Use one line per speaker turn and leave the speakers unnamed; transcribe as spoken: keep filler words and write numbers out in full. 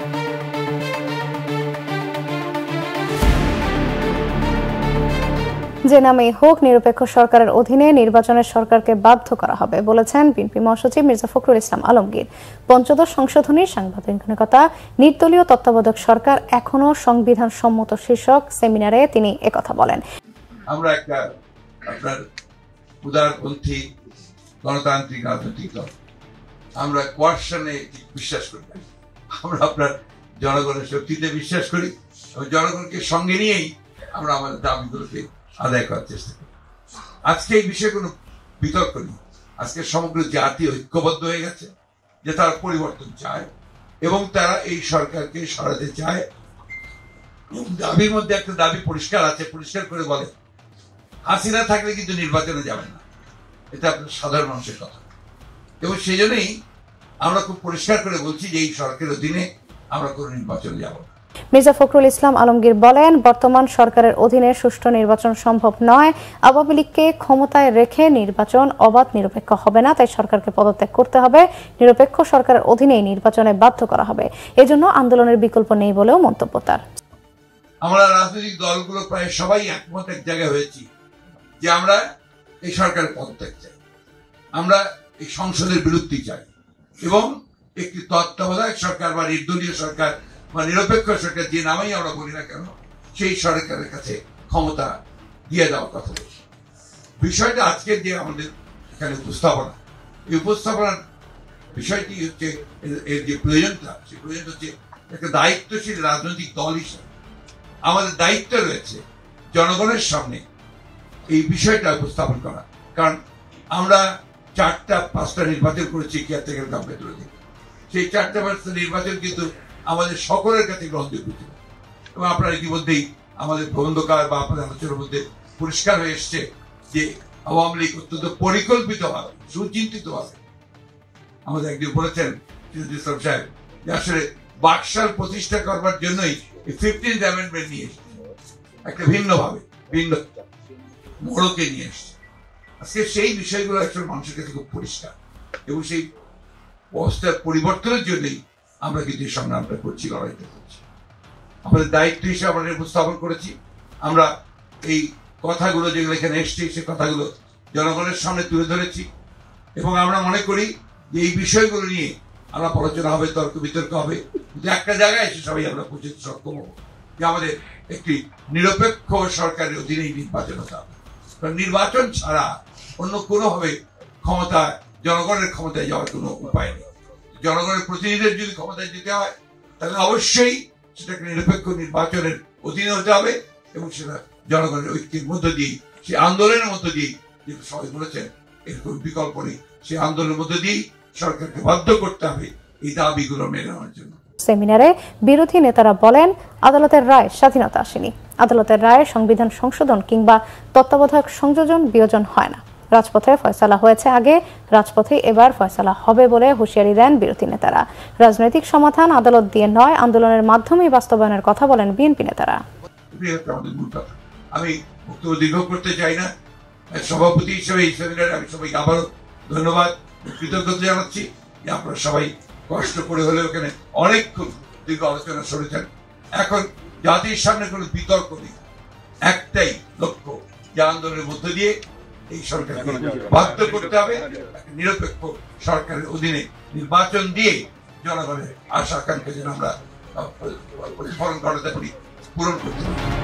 যে নামেই হোক নিরপেক্ষ সরকারের অধীনে নির্বাচনের সরকারকে বাধ্য করা হবে বলেছেন বিএনপি মহাসচিব মির্জা ফখরুল ইসলাম আলমগীর। পঞ্চদশ সংশোধনীর সাংবিধানিকতা নির্দলীয় তত্ত্বাবধায়ক সরকার এখনো সংবিধান সম্মত শীর্ষক সেমিনারে তিনি একথা বলেন।
আমরা একটা আপনার উদারপন্থী গণতান্ত্রিক রাজনৈতিক দল, আমরা কোয়ার্শনে বিশ্বাস করি না। আমরা আপনার জনগণের শক্তিতে বিশ্বাস করি এবং জনগণকে সঙ্গে নিয়েই আমরা আমাদের দাবিগুলোকে আদায় করার চেষ্টা করি। আজকে এই বিষয়ে কোনো বিতর্ক নেই। আজকে সমগ্র জাতি ঐক্যবদ্ধ হয়ে গেছে যে তারা পরিবর্তন চায় এবং তারা এই সরকারকে সরাতে চায়। দাবির মধ্যে একটা দাবি পরিষ্কার আছে, পরিষ্কার করে বলে হাসিনা থাকলে কিন্তু নির্বাচনে যাবেন না। এটা আপনার সাধারণ মানুষের কথা এবং সেই জন্যই আমরা খুব পরিষ্কার করে বলছি যে এই সরকারের অধীনে আমরা কোনো নির্বাচনে যাব না।
মির্জা ফখরুল ইসলাম আলমগীর বলেন, বর্তমান সরকারের অধীনে সুষ্ঠু নির্বাচন সম্ভব নয়। আওয়ামী লীগকে ক্ষমতায় রেখে নির্বাচন অবাধ নিরপেক্ষ হবে না, তাই সরকারকে পদত্যাগ করতে হবে। নিরপেক্ষ সরকারের অধীনেই নির্বাচনে বাধ্য করা হবে। এজন্য আন্দোলনের বিকল্প নেই বলেও মন্তব্য তার।
আমরা রাজনৈতিক দলগুলো প্রায় সবাই একমত এক জায়গায় হয়েছি যে আমরা এই সরকারের পদত্যাগ চাই, আমরা এই সংসদের বিলুপ্তি চাই এবং একটি তত্ত্বাবধায়ক সরকার বা নির্দলীয় সরকার বা নিরপেক্ষ সরকার, যে নামেই আমরা বলি না কেন, সেই সরকারের কাছে ক্ষমতা দিয়ে দেওয়ার কথা বলছি। বিষয়টা আজকের যে আমাদের এখানে উপস্থাপনা, এই উপস্থাপনার বিষয়টি হচ্ছে এর যে প্রয়োজনটা, সেই প্রয়োজন হচ্ছে একটা দায়িত্বশীল রাজনৈতিক দল হিসেবে আমাদের দায়িত্ব রয়েছে জনগণের সামনে এই বিষয়টা উপস্থাপন করা। কারণ আমরা চারটা পাঁচটা নির্বাচন করেছি কেয়ারটেকার গভর্নমেন্টের অধীনে। সেই চারটা পাঁচটা নির্বাচন কিন্তু আমাদের সকলের কাছে গ্রহণযোগ্য ছিল এবং আপনারা ইতিমধ্যেই আমাদের প্রবন্ধকার বা আপনাদের আলোচনার মধ্যে পরিষ্কার হয়ে এসছে যে আওয়ামী লীগ অত্যন্ত পরিকল্পিতভাবে, সুচিন্তিতভাবে আমাদের একদিন বলেছেন ইসলাম সাহেব যে আসলে বাকশাল প্রতিষ্ঠা করবার জন্যই এই ফিফটিন্থ অ্যামেন্ডমেন্ট নিয়ে এসছে, একটা ভিন্নভাবে ভিন্ন মোড়কে নিয়ে এসছে। আজকে সেই বিষয়গুলো আসলে মানুষের কাছে খুব পরিষ্কার এবং সেই অবস্থার পরিবর্তনের জন্যই আমরা কিন্তু এই সংগ্রামটা করছি, লড়াইটা করছি। আমাদের দায়িত্ব হিসেবে আমরা উপস্থাপন করেছি। আমরা এই কথাগুলো যেগুলো এখানে এসছে সে কথাগুলো জনগণের সামনে তুলে ধরেছি এবং আমরা মনে করি যে এই বিষয়গুলো নিয়ে আলাপ আলোচনা হবে, তর্ক বিতর্ক হবে, কিন্তু একটা জায়গায় এসে সবাই আমরা পৌঁছতে সক্ষম হবো যে আমাদের একটি নিরপেক্ষ সরকারের অধীনেই নির্বাচন হতে হবে। কারণ নির্বাচন ছাড়া অন্য কোনোভাবে ক্ষমতা, জনগণের ক্ষমতায় যাওয়ার কোনো উপায় নেই। জনগণের প্রতিনিধিদের যদি ক্ষমতায় যেতে হয় তাহলে অবশ্যই সেটাকে নিরপেক্ষ নির্বাচনের অধীনে হতে হবে এবং সেটা জনগণের ঐক্যের মধ্য দিয়ে, সেই আন্দোলনের মধ্য দিয়ে, যেটা সবাই বলেছেন এরকম বিকল্প নেই, সেই আন্দোলনের মধ্য দিয়েই সরকারকে বাধ্য করতে হবে এই দাবিগুলো মেনে নেওয়ার জন্য।
সেমিনারে বিরোধী নেতারা বলেন, আদালতের রায় স্বাধীনতা আসেনি। আদালতের রায়ে সংবিধান সংশোধন কিংবা তত্ত্বাবধায়ক সংযোজন বিয়োজন হয় না। রাজপথে ফয়সালা হয়েছে আগে, রাজপথে এবার ফয়সালা হবে বলে হুঁশিয়ারি দেন বিরোধী নেতারা। রাজনৈতিক সমাধান আদালত দিয়ে নয়, আন্দোলনের মাধ্যমেই বাস্তবায়নের কথা বলেন বিএনপি নেতারা।
আমি বক্তব্য দীর্ঘ করতে চাই না। সভাপতি হিসেবে এই সেমিনারে আমি সবাইকে আবারও ধন্যবাদ, কৃতজ্ঞতা জানাচ্ছি যে আপনারা সবাই কষ্ট করে হলেও এখানে অনেকক্ষণ দীর্ঘ আলোচনা শুনেছেন। এখন জাতির সামনে কোনো বিতর্ক নেই, একটাই লক্ষ্য যে আন্দোলনের মধ্য দিয়ে এই সরকারকে বাধ্য করতে হবে, নিরপেক্ষ সরকারের অধীনে নির্বাচন দিয়ে জনগণের আশা আকাঙ্ক্ষা যেন আমরা প্রতিফলন ঘটাতে পারি, পূরণ করতে পারি।